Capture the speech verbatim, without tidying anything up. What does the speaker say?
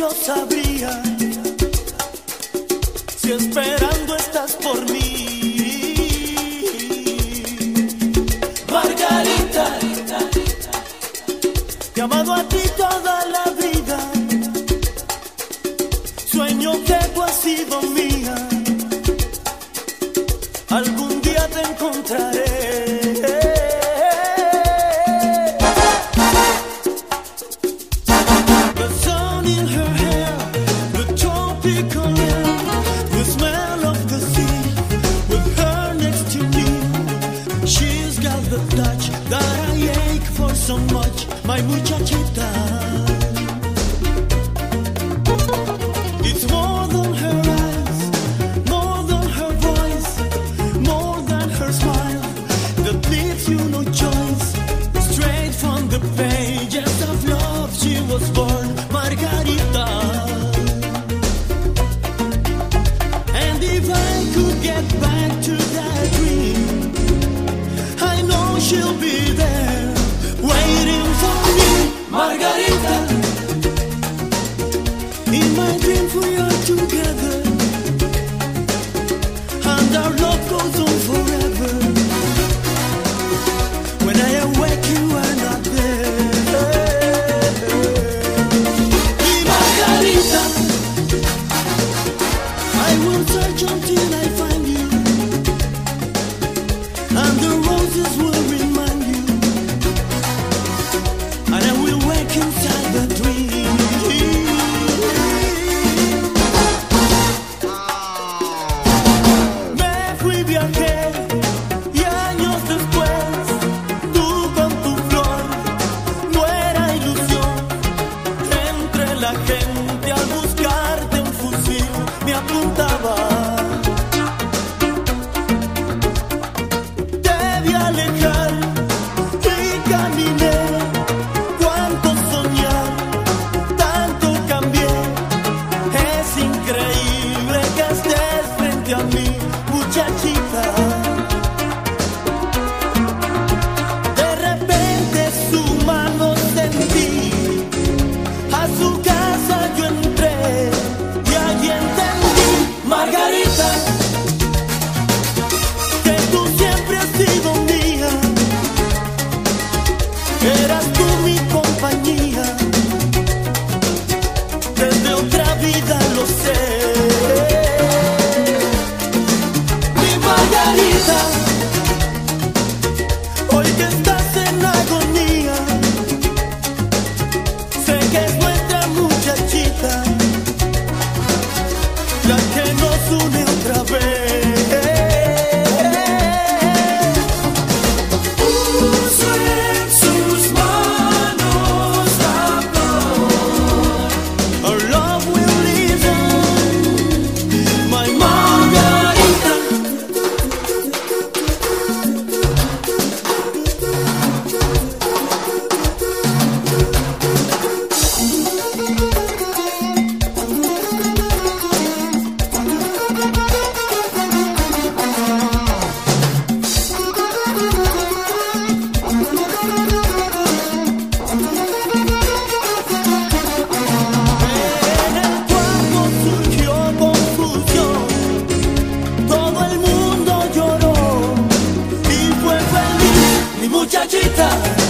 yo sabría si esperando estás por mí. Margarita, te he amado a ti toda la vida. Sueño que tú has sido mía. Algún día te encontraré. So much, my muchachita. It's more than her eyes, more than her voice, more than her smile that leaves you no choice. Straight from the pages of love she was born, Margarita. And if I could get back to that dream, I know she'll be there waiting for me, Margarita. In my dreams we are together, and our love goes on forever. When I awake you are not there. Mi Margarita, I will search until I find you, and the roses will remind you, and I will wake inside the dream. Me fui, viajé, y años después, tú con tu flor, no era ilusión. Entre la gente al buscarte un fusil me apuntaba. Debí alejar y caminé. Increíble que estés frente a mí, muchachita. De repente su mano sentí, a su casa yo entré y allí entendí, Margarita, que tú siempre has sido mía. Eras tú mi compañía. Desde otra vida lo sé. Mi Margarita, hoy que estás en agonía, sé que es nuestra muchachita la que nos une otra vez. Puso en sus manos la flor. Our love will live on, my Margarita. En el cuarto surgió confusión, todo el mundo lloró y fue feliz, mi muchachita.